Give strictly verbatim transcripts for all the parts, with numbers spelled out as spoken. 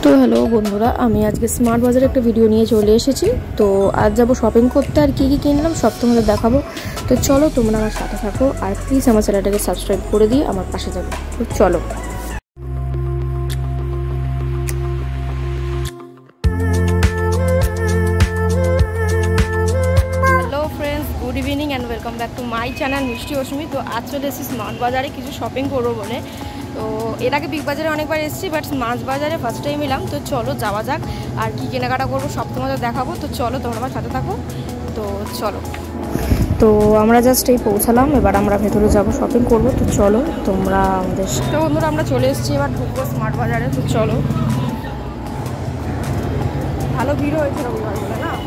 তো হ্যালো বন্ধুরা, আমি আজকে স্মার্ট বাজারে একটা ভিডিও নিয়ে চলে এসেছি। তো আজ যাব শপিং করতে, আর কি কি কিনলাম সব তোমাদের দেখাবো। তো চলো তোমরা আমার সাথে থাকো, আর প্লিজ আমার চ্যানেলটাকে সাবস্ক্রাইব করে দিয়ে আমার পাশে যাবে। তো চলো। Hello friends, good evening and welcome back to my channel Mishti Ashmi. তো আজ চলে এসেছি স্মার্ট বাজারে কিছু শপিং করবো বলে। তো এর আগে বিগ বাজারে অনেকবার এসেছি, বাট মাছ বাজারে ফার্স্ট টাইম এলাম। তো চলো যাওয়া যাক, আর কি কেনাকাটা করবো সব তোমাদের দেখাবো। তো চলো তোমরা আমার সাথে থাকো। তো চলো, তো আমরা জাস্ট এই পৌঁছালাম, এবার আমরা ভেতরে যাব, শপিং করবো। তো চলো তোমরা আমাদের। তো বন্ধুরা আমরা চলে এসেছি, এবার ঢুকবো স্মার্ট বাজারে। তো চলো, ভালো ভিড় হয়েছে রবিবার বলে না।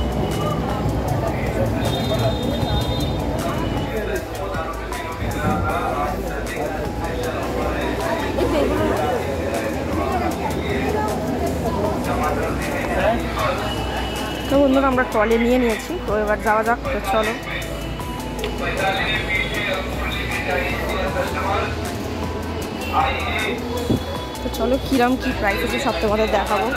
তো বন্ধুরা আমরা ট্রলি নিয়ে নিয়েছি, তো এবার যাওয়া যাক। তো চলো, তো চলো কিরম কি প্রাইস আছে সব তোমাদের দেখাবো।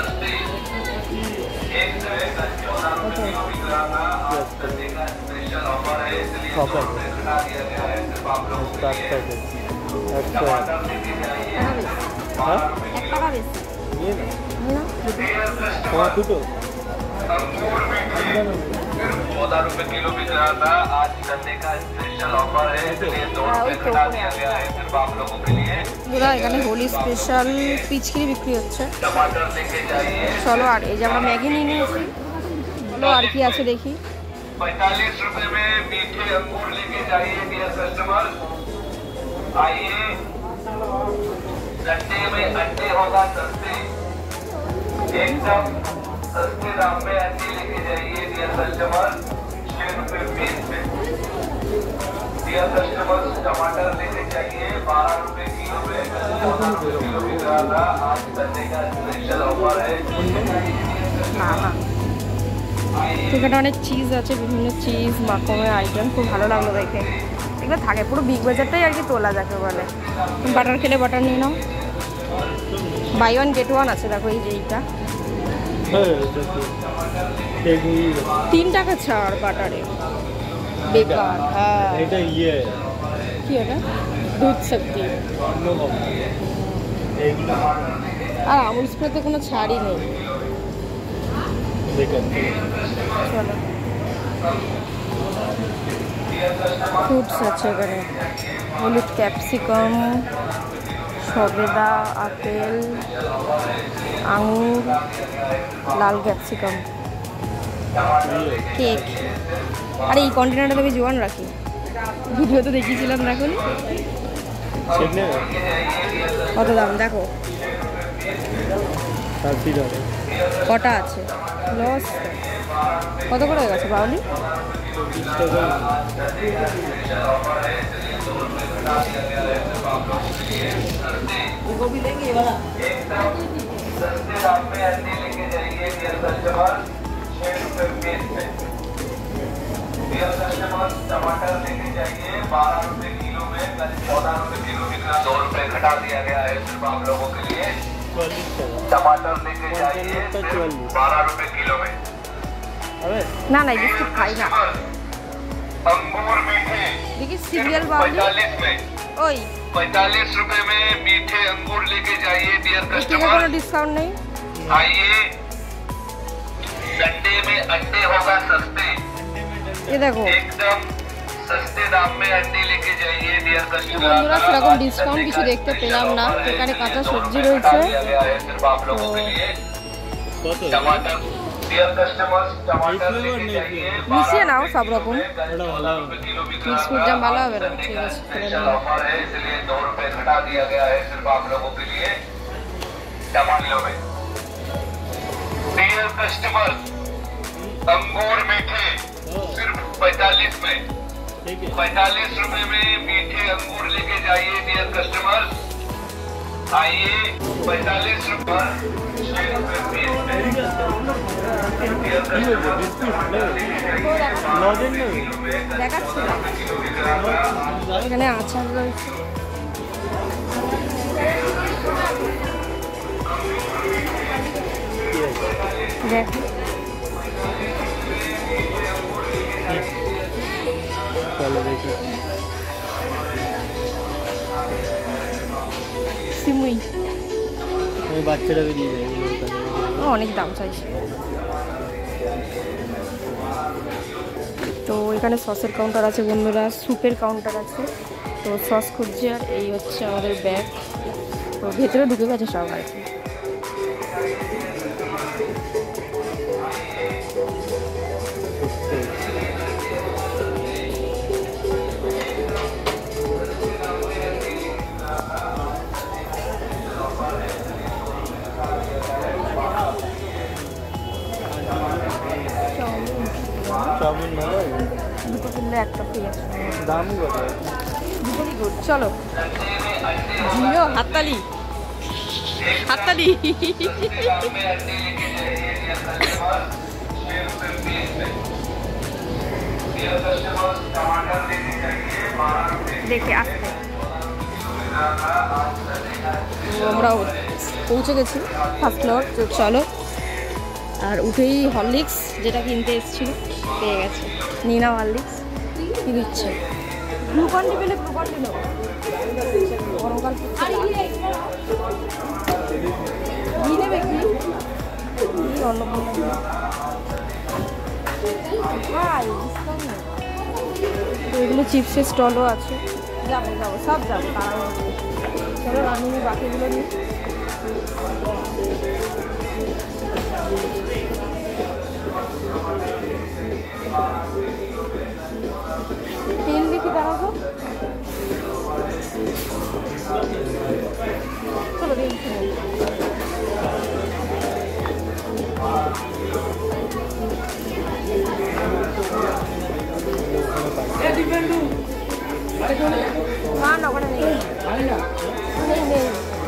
चौदह रुपए किलो बिक रहा था, आज गन्ने का स्पेशल ऑफर है, इसलिए दो रुपए घटा दिया गया है सिर्फ आप लोगों के लिए। বন্ধুরা এখানে হোলি স্পেশাল পিচকিরি বিক্রি হচ্ছে। टमाटर लेके जाइए। চলো, আর এই যে আমরা ম্যাগি নিয়ে নিয়েছি। চলো আর কি আছে দেখি। पैंतालीस रुपए में मीठे अंगूर लेके जाइए डियर कस्टमर। आइए, संडे में अंडे होगा सस्ते, एकदम सस्ते दाम में अंडे लेके जाइए डियर कस्टमर, छह रुपए पीस में। डियर कस्टमर टमाटर लेके जाइए बारह रुपए किलो में, चौदह रुपए किलो बिक रहा था, आज संडे का स्पेशल ऑफर है। এখানে অনেক চিজ আছে, বিভিন্ন চিজ মাখনের আইটেম, খুব ভালো লাগলো দেখে। এগুলো থাকে পুরো বিগ বাজারটাই আর কি তোলা যাকে বলে। বাটার খেলে বাটার নিয়ে নাও, বাই ওয়ান গেট ওয়ান আছে। দেখো এই যে এইটা তিন টাকা ছাড় বাটারে, বেকার। হ্যাঁ এটা ইয়ে কি এটা দুধ শক্তি, আর আমুল স্প্রেতে কোনো ছাড়ই নেই। চলো, ফ্রুটস আছে এখানে, হলুদ ক্যাপসিকাম, সবেদা, আপেল, আঙুর, লাল ক্যাপসিকাম, কেক। আর এই কন্টেনারটা আমি জোয়ান রাখি, ভিডিও তো দেখিয়েছিলাম। দেখুন কত দাম, দেখো কটা আছে। লস কত করে হয়ে গেছে বাউলি? गोभी लेंगे ये वाला, सस्ते दाम में अंडे लेके जाइए डियर कस्टमर, छह रुपए पीस में। डियर कस्टमर टमाटर लेके जाइए बारह रुपए किलो में, कल चौदह रुपए किलो बिक रहा, दो रुपए घटा दिया गया है सिर्फ आप लोगों के लिए। टमाटर लेके जाइए बारह रुपए किलो में। ना ना बिस्कुट खाई ना। अंगूर मीठे देखिए सीरियल बाउली पैंतालीस में, ओई पैंतालीस रुपए में मीठे अंगूर लेके जाइए डियर इसके कस्टमर। कोनो डिस्काउंट नहीं। आइए, संडे में अंडे होगा सस्ते, ये देखो एकदम सस्ते दाम में अंडे लेके जाइए डियर कस्टमर। বন্ধুরা সেরকম ডিসকাউন্ট কিছু দেখতে পেলাম না। এখানে কাঁচা সবজি রয়েছে, सिर्फ आप लोगों के लिए। टमाटर डियर कस्टमर टमाटर लेके जाइए মিশিয়ে নাও সব রকম। किलो बिक বিস্কুট জাম ভালো হবে না, ঠিক আছে করে स्पेशल নাও। ऑफर है, इसलिए दो रुपए घटा दिया गया है सिर्फ आप लोगों के लिए। टमाटर में डियर कस्टमर अंगूर मीठे सिर्फ पैंतालीस में, पैंतालीस रुपए में मीठे अंगूर लेके जाइए डियर कस्टमर। आइए, पैंतालीस रुपए छह रुपए पीस में। डियर कस्टमर टमाटर लेके जाइए बारह रुपए किलो में, দেখাচ্ছি না। किलो बिक रहा था, এখানে আচার রয়েছে, দেখ সিমুই বাচ্চাটা বেরিয়ে যায়, অনেক দাম চাইছে। তো এখানে সসের কাউন্টার আছে বন্ধুরা, স্যুপের কাউন্টার আছে। তো সস খুঁজছে আর এই হচ্ছে আমাদের ব্যাগ। তো ভেতরে ঢুকে গেছে সব আর কি। চাউমিন ভালো দুটো কিনলে একটা ফ্রি আছে, দাম কত? দুটোই গুড। চলো জিও হাততালি হাততালি। দেখে আসতে আমরা পৌঁছে গেছি ফার্স্ট ফ্লোর। তো চলো, আর উঠেই হরলিক্স যেটা কিনতে এসেছিল পেয়ে গেছে। নিনা হরলিক্স কি দিচ্ছে, গ্লুকন ডি পেলে গ্লুকন ডি নেবো, গরমকাল ঘি নেবে কি অন্নপূর্ণা। তো এগুলো চিপসের স্টলও আছে, যাবো যাবো সব যাবো তারা। চলো রানিংয়ে বাকিগুলো নিই। তেল দেখি দাঁড়াবো, চলো তেল খেয়ে না না ওখানে নেই নেই নেই।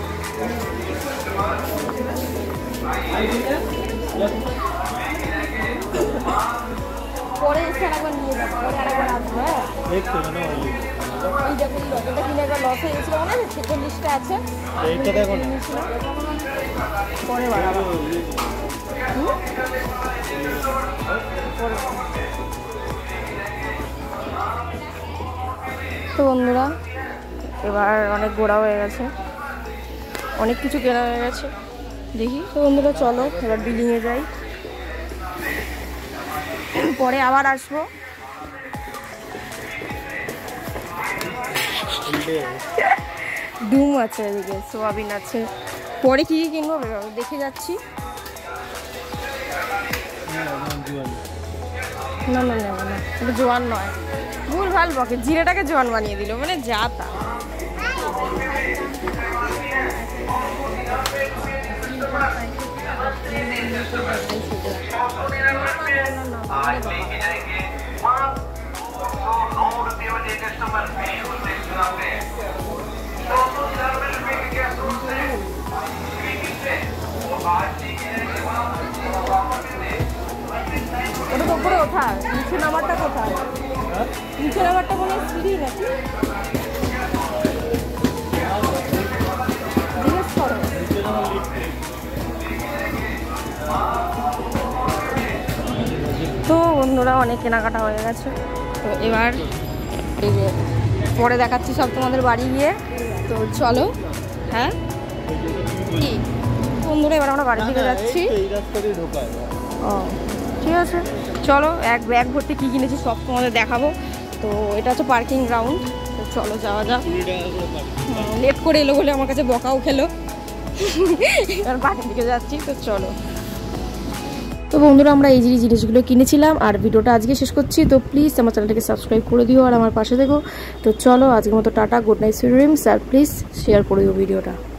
পরে এসে আরেকবার নিয়ে যাবো, পরে আরেকবার আসবো। হ্যাঁ দেখছো না এইটা কিনলো, এটা কিনে একবার লস হয়ে গেছিলো মনে আছে, ছেচল্লিশটা আছে। এইটা দেখো না, পরে বাড়াবো। তো বন্ধুরা এবার অনেক ঘোরা হয়ে গেছে, অনেক কিছু কেনা হয়ে গেছে। দেখি তো বন্ধুরা চলো এবার বিল্ডিংয়ে যাই, পরে আবার আসবো। ডিম আছে এদিকে, সোয়াবিন আছে, পরে কি কি কিনবো দেখে যাচ্ছি। না না না না এটা জোয়ান নয়, ভুল ভাল বকে, জিরেটাকে জোয়ান বানিয়ে দিল, মানে যা তা। आज लेके जाएंगे दो सौ नौ रुपये में एक कस्टमर चुनाव में दो सौ छियानवे रुपये के गैस से वो आज लेके जाएंगे। ওটা তো উপরে ওঠা, নিচে নামারটা কোথায়? নিচে নামারটা মনে হয় সিঁড়ি নাকি, জিজ্ঞেস করো। তো বন্ধুরা অনেক কেনাকাটা হয়ে গেছে। তো এবার এই যে পরে দেখাচ্ছি সব তোমাদের বাড়ি গিয়ে। তো চলো। হ্যাঁ কি বন্ধুরা এবার আমরা বাড়ির দিকে যাচ্ছি। ও ঠিক আছে চলো, এক ব্যাগ ভর্তি কী কিনেছি সব তোমাদের দেখাবো। তো এটা হচ্ছে পার্কিং গ্রাউন্ড। তো চলো যাওয়া যাক, লেট করে এলো বলে আমার কাছে বকাও খেলো। এবার বাড়ির দিকে যাচ্ছি। তো চলো। তো বন্ধুরা আমরা এই যে জিনিসগুলো কিনেছিলাম আর ভিডিওটা আজকে শেষ করছি। তো প্লিজ আমার চ্যানেলটাকে সাবস্ক্রাইব করে দিও আর আমার পাশে দেখো। তো চলো আজকের মতো tata, good night, sweet dreams, আর প্লিজ শেয়ার করে দিও ভিডিওটা।